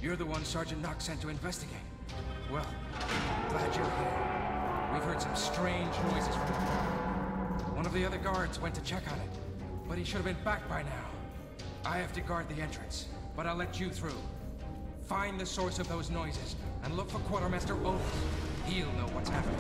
You're the one Sergeant Knox sent to investigate. Well, glad you're here. We've heard some strange noises from the bar. One of the other guards went to check on it, but he should have been back by now. I have to guard the entrance, but I'll let you through. Find the source of those noises, and look for Quartermaster Otis. He'll know what's happening.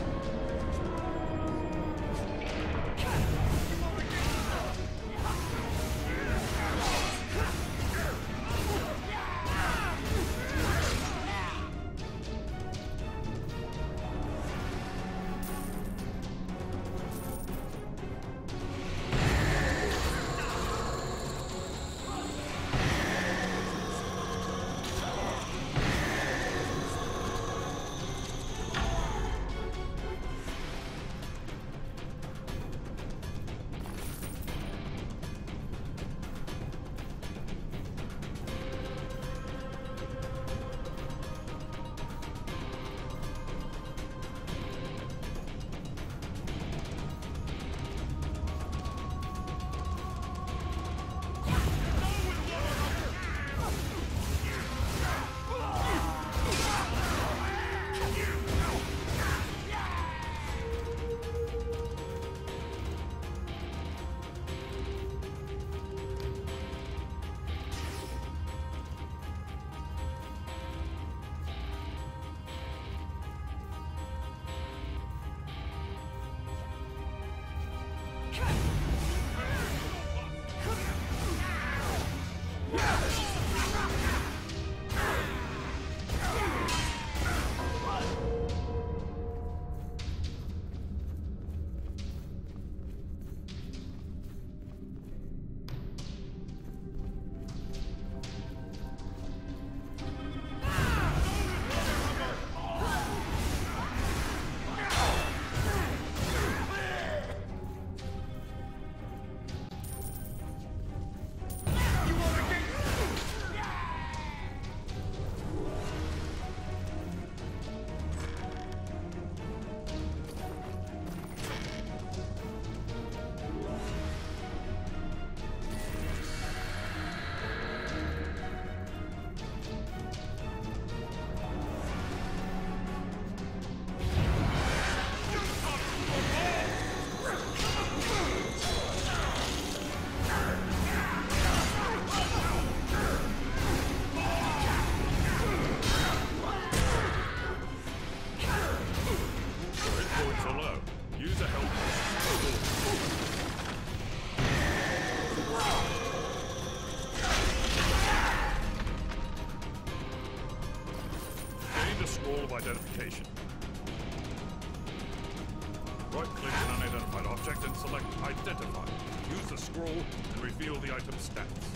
Identification. Right-click an unidentified object and select Identify. Use the scroll and reveal the item's stats.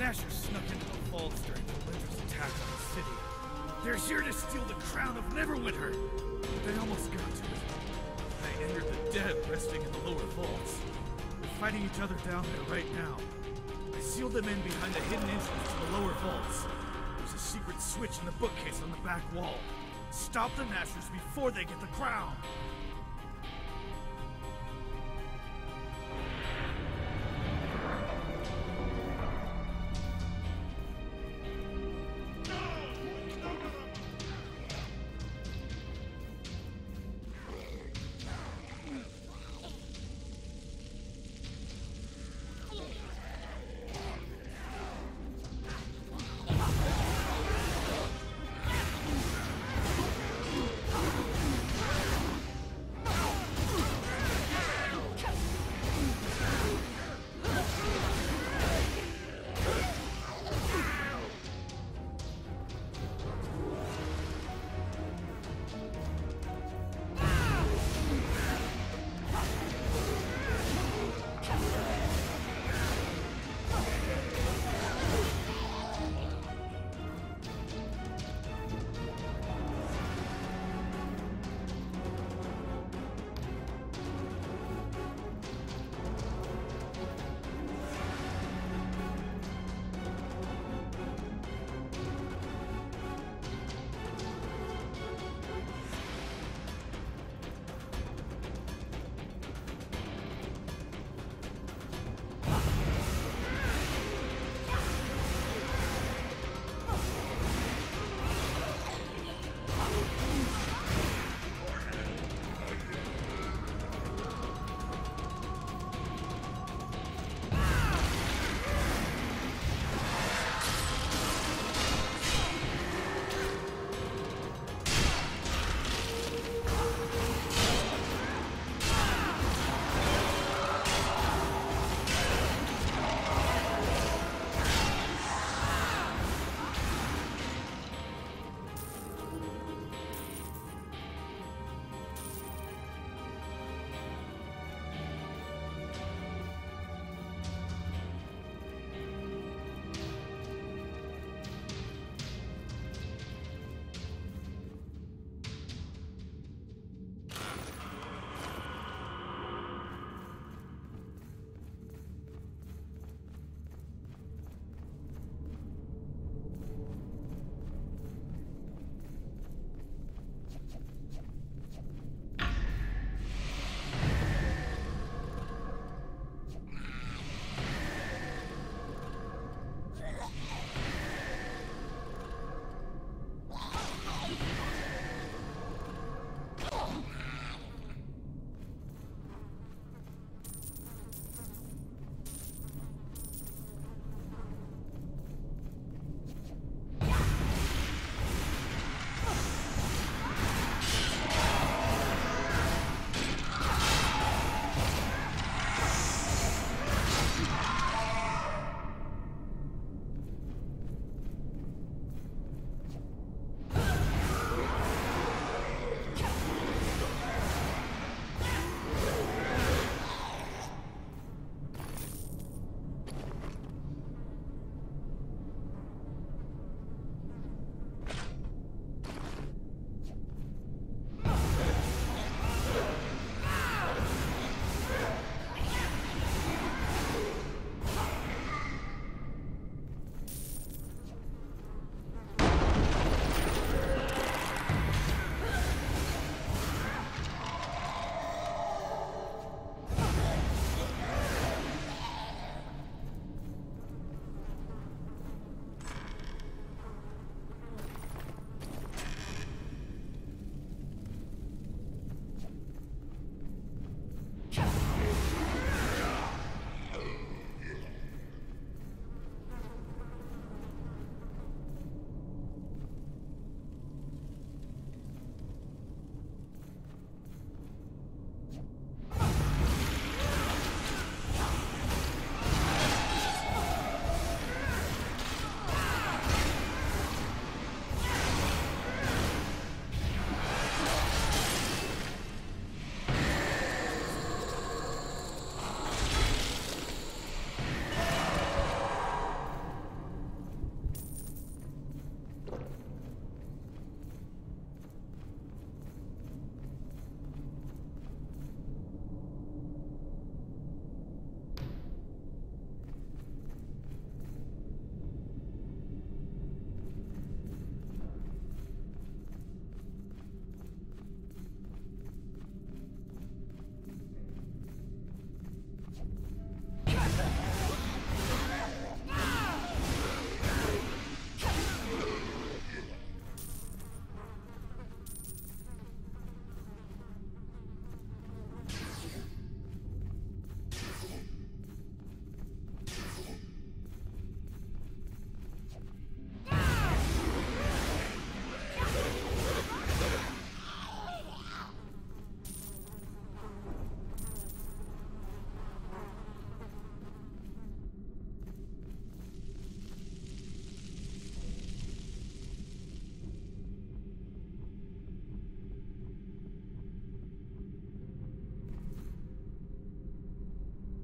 Nashers snuck into the vaults during Valendra's attack on the city. They're here to steal the crown of Neverwinter! But they almost got to it. They entered the dead resting in the lower vaults. They're fighting each other down there right now. I sealed them in behind the hidden entrance to the lower vaults. There's a secret switch in the bookcase on the back wall. Stop the Nashers before they get the crown!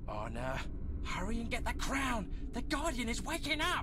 Oh no. Hurry and get the crown! The Guardian is waking up!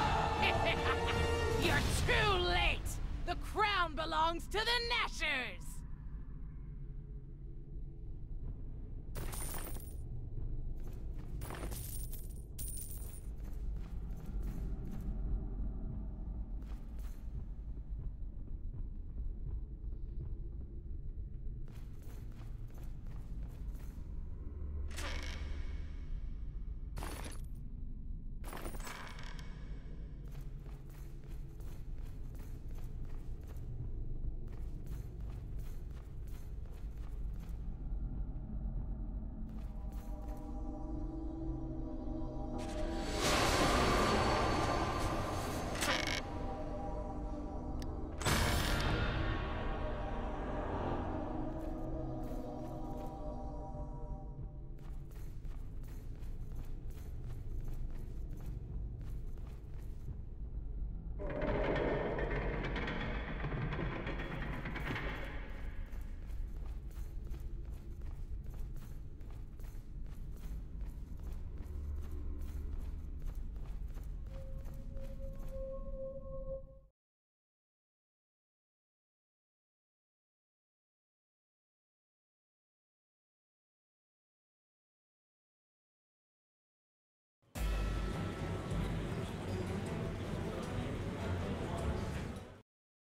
You're too late! The crown belongs to the Nashers!